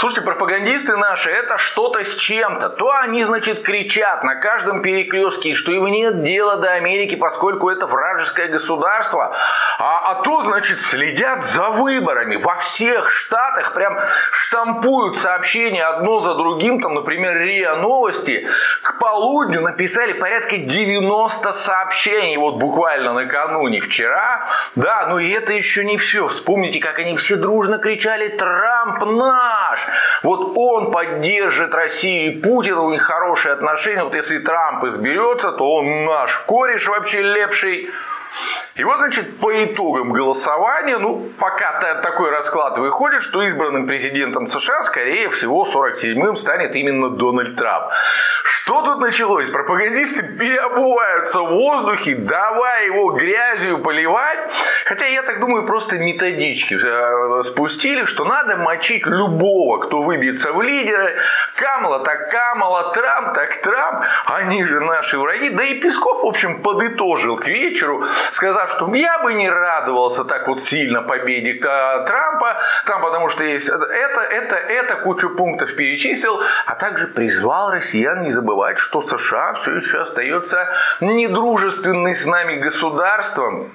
Слушайте, пропагандисты наши, это что-то с чем-то. То они, значит, кричат на каждом перекрестке, что им нет дела до Америки, поскольку это вражеское государство. А то, значит, следят за выборами. Во всех штатах прям штампуют сообщения одно за другим. Там, например, РИА Новости к полудню написали порядка 90 сообщений. Вот буквально накануне вчера. Да, но и это еще не все. Вспомните, как они все дружно кричали: «Трамп наш!» Вот он поддержит Россию и Путина, у них хорошие отношения. Вот если Трамп изберется, то он наш кореш вообще лепший. И вот, значит, по итогам голосования, пока такой расклад выходит, что избранным президентом США, скорее всего, 47-м станет именно Дональд Трамп. Что тут началось? Пропагандисты переобуваются в воздухе, давай его грязью поливать. Хотя, я так думаю, просто методички спустили, что надо мочить любого, кто выбьется в лидеры. Камала так Камала, Трамп так Трамп. Они же наши враги. Да и Песков, в общем, подытожил к вечеру, сказав, что я бы не радовался так вот сильно победе Трампа, потому что есть это, кучу пунктов перечислил, а также призвал россиян не забывать, что США все еще остается недружественной с нами государством.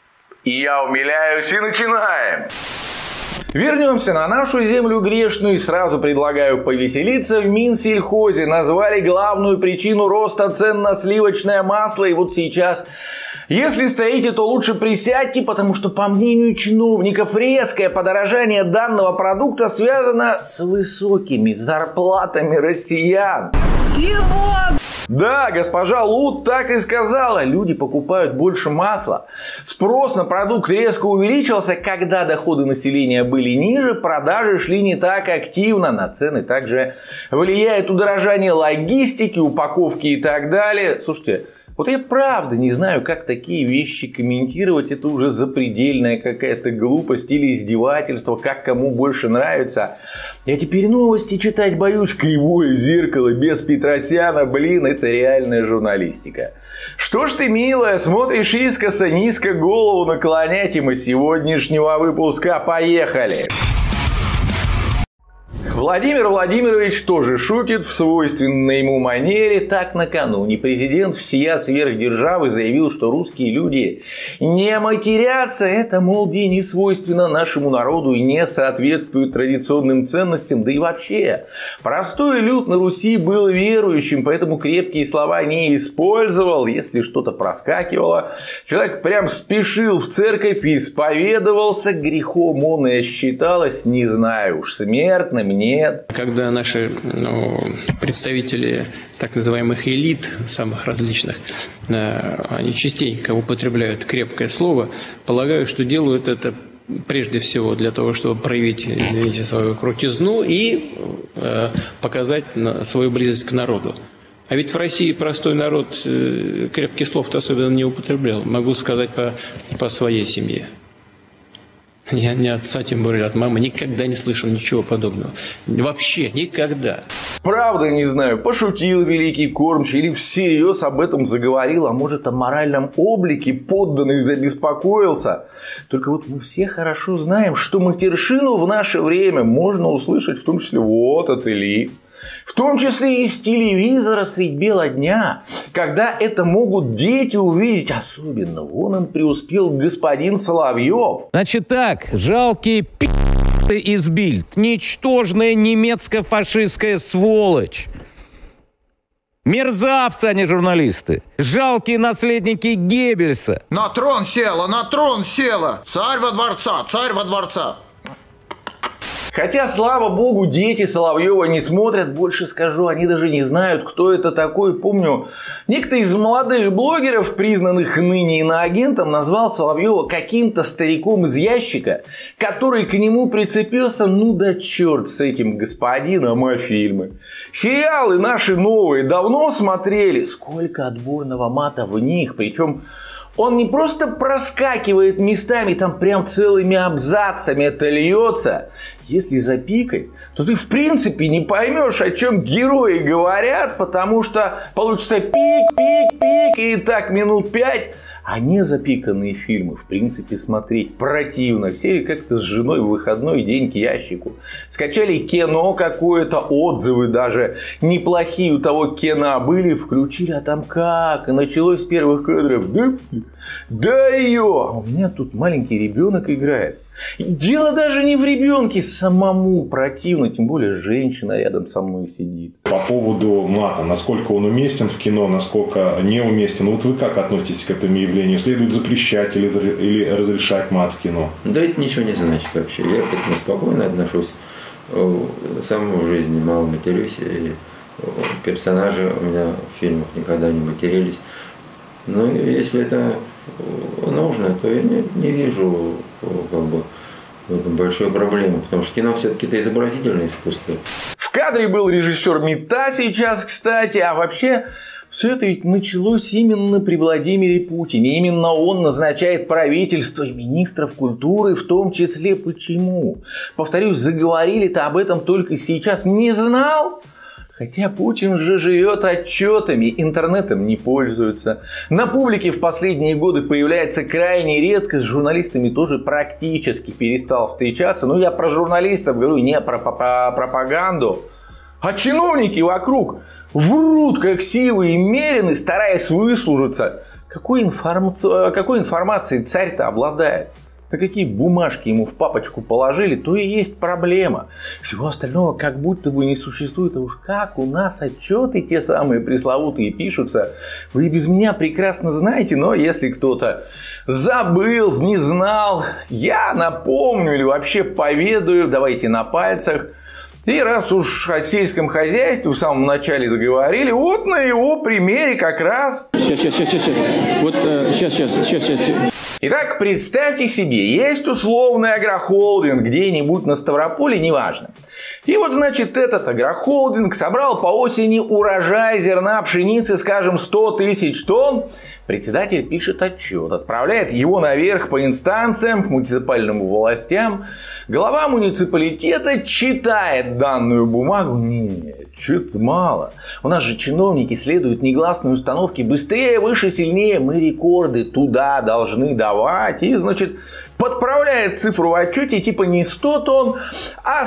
И я умиляюсь, и начинаем. Вернемся на нашу землю грешную и сразу предлагаю повеселиться. В Минсельхозе назвали главную причину роста цен на сливочное масло. И вот сейчас, если стоите, то лучше присядьте, потому что, по мнению чиновников, резкое подорожание данного продукта связано с высокими зарплатами россиян. Чего? Да, госпожа Лут так и сказала. Люди покупают больше масла. Спрос на продукт резко увеличился, когда доходы населения были ниже, продажи шли не так активно. На цены также влияет удорожание логистики, упаковки и так далее. Слушайте, вот я правда не знаю, как такие вещи комментировать. Это уже запредельная какая-то глупость или издевательство, как кому больше нравится. Я теперь новости читать боюсь. Кривое зеркало без Петросяна, это реальная журналистика. Что ж ты, милая, смотришь искоса, низко голову наклонять, и мы сегодняшнего выпуска поехали. Владимир Владимирович тоже шутит в свойственной ему манере. Так накануне президент всея сверхдержавы заявил, что русские люди не матерятся. Это, мол, не свойственно нашему народу и не соответствует традиционным ценностям. Да и вообще, простой люд на Руси был верующим, поэтому крепкие слова не использовал. Если что-то проскакивало, человек прям спешил в церковь и исповедовался. Грехом он и считалось, не знаю уж, смертным, нет. Когда наши представители так называемых элит, самых различных, они частенько употребляют крепкое слово, полагаю, что делают это прежде всего для того, чтобы проявить, извините, свою крутизну и показать свою близость к народу. А ведь в России простой народ крепких слов-то особенно не употреблял. Могу сказать по своей семье. Я ни отца, тем более от мамы, никогда не слышал ничего подобного. Вообще никогда. Правда, не знаю, пошутил великий кормчий или всерьез об этом заговорил, а может, о моральном облике подданных забеспокоился. Только вот мы все хорошо знаем, что матершину в наше время можно услышать, в том числе вот от Ильи. В том числе из телевизора средь бела дня, когда это могут дети увидеть. Особенно вон он преуспел господин Соловьев. Значит так, жалкие пи***ы из Бильд, ничтожная немецко-фашистская сволочь. Мерзавцы, а не журналисты. Жалкие наследники Геббельса. На трон села, царь во дворца. Хотя, слава богу, дети Соловьева не смотрят, больше скажу, они даже не знают, кто это такой. Помню, некто из молодых блогеров, признанных ныне иноагентом, назвал Соловьева каким-то стариком из ящика, который к нему прицепился. Ну да черт с этим господином, а фильмы. Сериалы наши новые давно смотрели. Сколько отборного мата в них, причем... Он не просто проскакивает местами, там прям целыми абзацами это льется. Если запикать, то ты в принципе не поймешь, о чем герои говорят, потому что получится пик, и так минут 5. А не запиканные фильмы, в принципе, смотреть противно. Сели как-то с женой в выходной день к ящику. Скачали кино какое-то, отзывы даже неплохие у того кино были. Включили, а там как? И началось с первых кадров. Да ее! У меня тут маленький ребенок играет. Дело даже не в ребенке, самому противно, тем более женщина рядом со мной сидит. По поводу мата, насколько он уместен в кино, насколько неуместен, вот вы как относитесь к этому явлению? Следует запрещать или разрешать мат в кино? Да это ничего не значит вообще, я к этому спокойно отношусь, сам в жизни мало матерюсь, и персонажи у меня в фильмах никогда не матерились. Но если это нужно, то я не вижу как бы в этом большой проблемы, потому что кино все-таки это изобразительное искусство. В кадре был режиссер МИТа сейчас, кстати, а вообще все это ведь началось именно при Владимире Путине. Именно он назначает правительство и министров культуры в том числе. Почему? Повторюсь, заговорили-то об этом только сейчас. Не знал? Хотя Путин же живет отчетами, интернетом не пользуется. На публике в последние годы появляется крайне редко, с журналистами тоже практически перестал встречаться. Но я про журналистов говорю, не про пропаганду. А чиновники вокруг врут, как сивы и мерины, стараясь выслужиться. Какой информацией царь-то обладает? А какие бумажки ему в папочку положили, то и есть проблема. Всего остального как будто бы не существует. А уж как у нас отчеты те самые пресловутые пишутся, вы и без меня прекрасно знаете. Но если кто-то забыл, не знал, я напомню или вообще поведаю, давайте на пальцах. И раз уж о сельском хозяйстве в самом начале договорили, вот на его примере как раз. Сейчас. Вот сейчас. Итак, представьте себе, есть условный агрохолдинг где-нибудь на Ставрополе, неважно. И вот, значит, этот агрохолдинг собрал по осени урожай зерна пшеницы, скажем, 100 тысяч тонн. Председатель пишет отчет, отправляет его наверх по инстанциям, к муниципальным властям. Глава муниципалитета читает данную бумагу. Нет, что-то мало. У нас же чиновники следуют негласной установке: быстрее, выше, сильнее. Мы рекорды туда должны давать. И, значит, подправляет цифру в отчете, типа не 100 тонн, а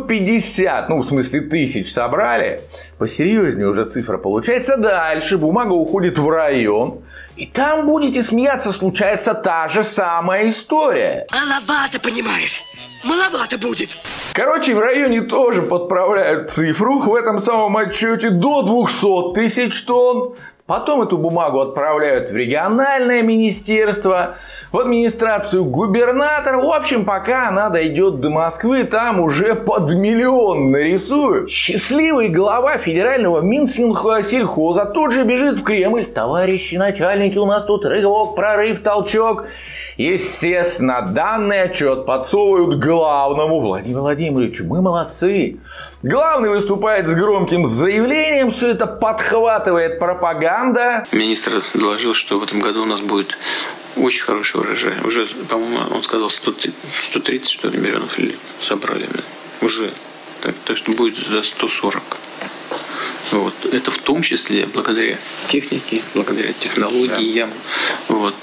150. Ну, в смысле, тысяч собрали. Посерьезнее уже цифра получается. Дальше бумага уходит в район. И там, будете смеяться, случается та же самая история. Маловато, понимаешь? Маловато будет. Короче, в районе тоже подправляют цифру в этом самом отчете до 200 тысяч тонн. Потом эту бумагу отправляют в региональное министерство, в администрацию губернатора. В общем, пока она дойдет до Москвы, там уже под миллион нарисуют. Счастливый глава федерального Минсельхоза тут же бежит в Кремль. Товарищи начальники, у нас тут рывок, прорыв, толчок. Естественно, данный отчет подсовывают главному. Владимир Владимирович, мы молодцы. Главный выступает с громким заявлением, все это подхватывает пропаганда. Министр доложил, что в этом году у нас будет очень хороший урожай. Уже, по-моему, он сказал 130 что ли, миллионов собрали. Уже. Так что будет за 140. Вот. Это в том числе благодаря технике, благодаря технологиям. Да. Вот.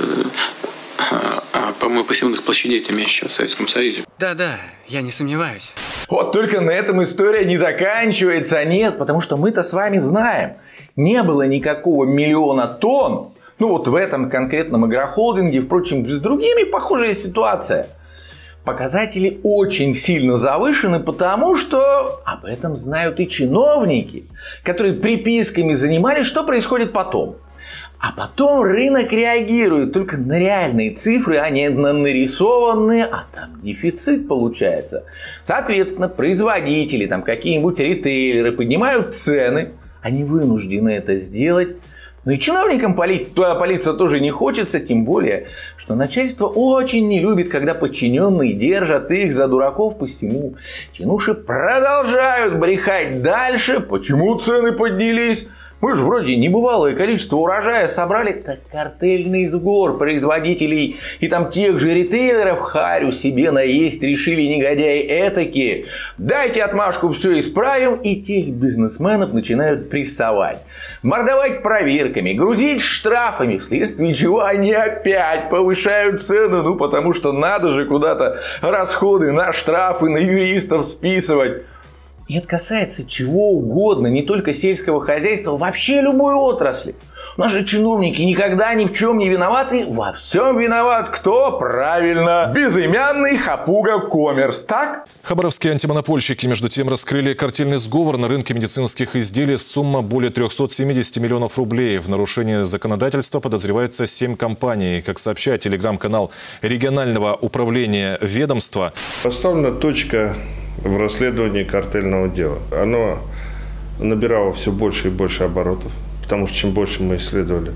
А по-моему, посевных площадей это меньше, чем в Советском Союзе. Да, я не сомневаюсь. Вот только на этом история не заканчивается. Нет, потому что мы-то с вами знаем, не было никакого миллиона тонн. Ну вот в этом конкретном агрохолдинге, впрочем, с другими похожая ситуация. Показатели очень сильно завышены, потому что об этом знают и чиновники, которые приписками занимались, что происходит потом. А потом рынок реагирует только на реальные цифры, а не на нарисованные, а там дефицит получается. Соответственно, производители, там какие-нибудь ритейлеры поднимают цены, они вынуждены это сделать. Ну и чиновникам палиться тоже не хочется, тем более, что начальство очень не любит, когда подчиненные держат их за дураков. Посему чинуши продолжают брехать дальше, почему цены поднялись. Мы же вроде небывалое количество урожая собрали, так картельный сбор производителей и там тех же ритейлеров харю себе наесть решили негодяи этакие. Дайте отмашку, все исправим, и тех бизнесменов начинают прессовать. Мордовать проверками, грузить штрафами, вследствие чего они опять повышают цены, ну потому что надо же куда-то расходы на штрафы, на юристов списывать. И это касается чего угодно, не только сельского хозяйства, вообще любой отрасли. Наши чиновники никогда ни в чем не виноваты, во всем виноват кто? Правильно, безымянный хапуга Коммерс, так? Хабаровские антимонопольщики, между тем, раскрыли картельный сговор на рынке медицинских изделий. Сумма более 370 миллионов рублей. В нарушении законодательства подозревается 7 компаний. Как сообщает телеграм-канал регионального управления ведомства. Поставлена точка в расследовании картельного дела. Оно набирало все больше и больше оборотов, потому что чем больше мы исследовали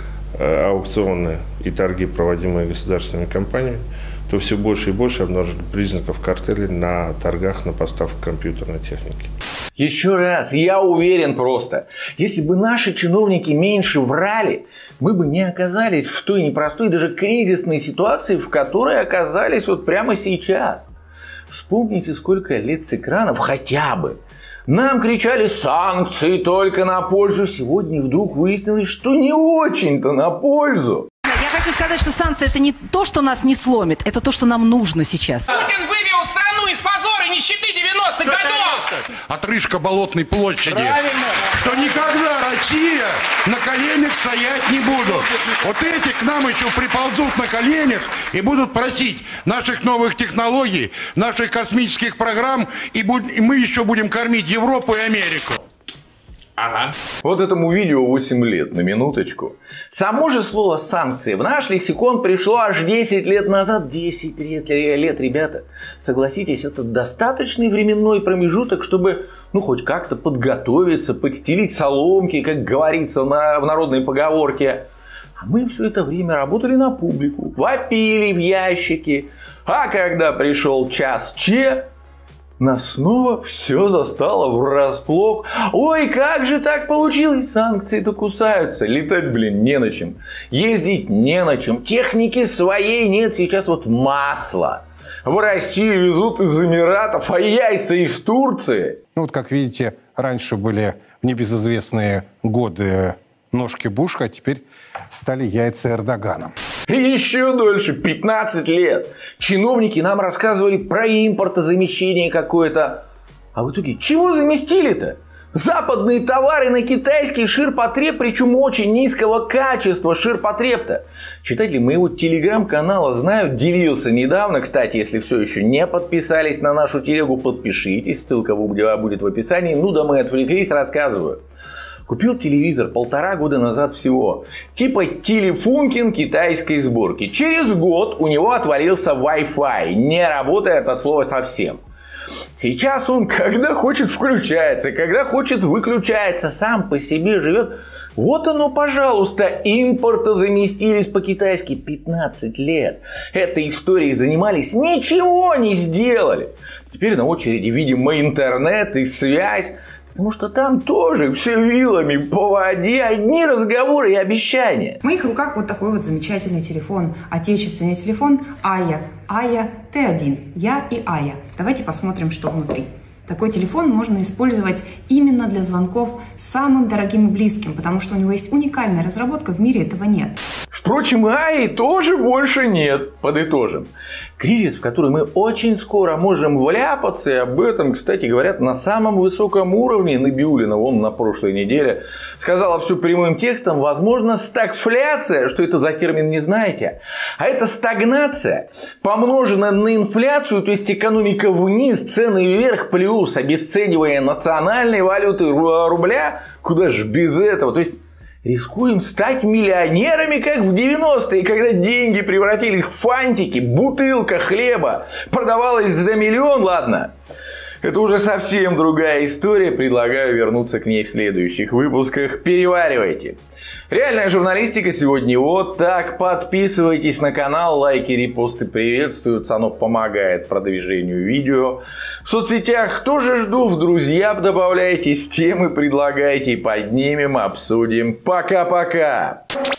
аукционы и торги, проводимые государственными компаниями, то все больше и больше обнаружили признаков картелей на торгах на поставку компьютерной техники. Еще раз, я уверен просто, если бы наши чиновники меньше врали, мы бы не оказались в той непростой, даже кризисной ситуации, в которой оказались вот прямо сейчас. Вспомните, сколько лет с экранов хотя бы нам кричали санкции только на пользу. Сегодня вдруг выяснилось, что не очень-то на пользу. Я хочу сказать, что санкции — это не то, что нас не сломит, это то, что нам нужно сейчас. Путин вывел страну из позора и нищеты 90-х годов! Отрыжка Болотной площади. Правильно. Что никогда Россия на коленях стоять не будут. Вот эти к нам еще приползут на коленях и будут просить наших новых технологий, наших космических программ, и мы еще будем кормить Европу и Америку. Ага. Вот этому видео 8 лет, на минуточку. Само же слово «санкции» в наш лексикон пришло аж 10 лет назад. 10 лет, ребята. Согласитесь, это достаточный временной промежуток, чтобы, ну, хоть как-то подготовиться, подстелить соломки, как говорится в народной поговорке. А мы все это время работали на публику, вопили в ящики. А когда пришел час Че, нас снова все застало врасплох. Ой, как же так получилось? Санкции-то кусаются. Летать, блин, не на чем. Ездить не на чем. Техники своей нет. Сейчас вот масло в Россию везут из Эмиратов, а яйца из Турции. Ну вот, как видите, раньше были в небезызвестные годы ножки Буша, а теперь стали яйца Эрдогана. И еще дольше, 15 лет. Чиновники нам рассказывали про импортозамещение какое-то. А в итоге чего заместили-то? Западные товары на китайский ширпотреб, причем очень низкого качества ширпотреб-то. Читатели моего телеграм-канала знают, делился недавно. Кстати, если все еще не подписались на нашу телегу, подпишитесь. Ссылка будет в описании. Ну да мы отвлеклись, рассказываю. Купил телевизор 1,5 года назад всего. Типа телефункин китайской сборки. Через год у него отвалился Wi-Fi. Не работает от слова совсем. Сейчас он когда хочет включается, когда хочет выключается. Сам по себе живет. Вот оно, пожалуйста, импортозаместились по-китайски 15 лет. Этой историей занимались, ничего не сделали. Теперь на очереди, видимо, интернет и связь. Потому что там тоже все вилами по воде, одни разговоры и обещания. В моих руках вот такой вот замечательный телефон. Отечественный телефон Ая. Ая Т1. Я и Ая. Давайте посмотрим, что внутри. Такой телефон можно использовать именно для звонков самым дорогим и близким, потому что у него есть уникальная разработка, в мире этого нет. Впрочем, Аи тоже больше нет. Подытожим. Кризис, в который мы очень скоро можем вляпаться, и об этом, кстати, говорят на самом высоком уровне. Набиуллина, вон на прошлой неделе, сказала все прямым текстом. Возможно, стагфляция, что это за термин, не знаете. А это стагнация, помноженная на инфляцию, то есть экономика вниз, цены вверх, плюс обесценивание национальной валюты рубля. Куда же без этого? То есть рискуем стать миллионерами, как в 90-е, когда деньги превратились в фантики, бутылка хлеба продавалась за 1 000 000, ладно. Это уже совсем другая история, предлагаю вернуться к ней в следующих выпусках. Переваривайте. Реальная журналистика сегодня вот так. Подписывайтесь на канал, лайки, репосты приветствуются, оно помогает продвижению видео. В соцсетях тоже жду, в друзья добавляйтесь, темы предлагайте, поднимем, обсудим. Пока-пока!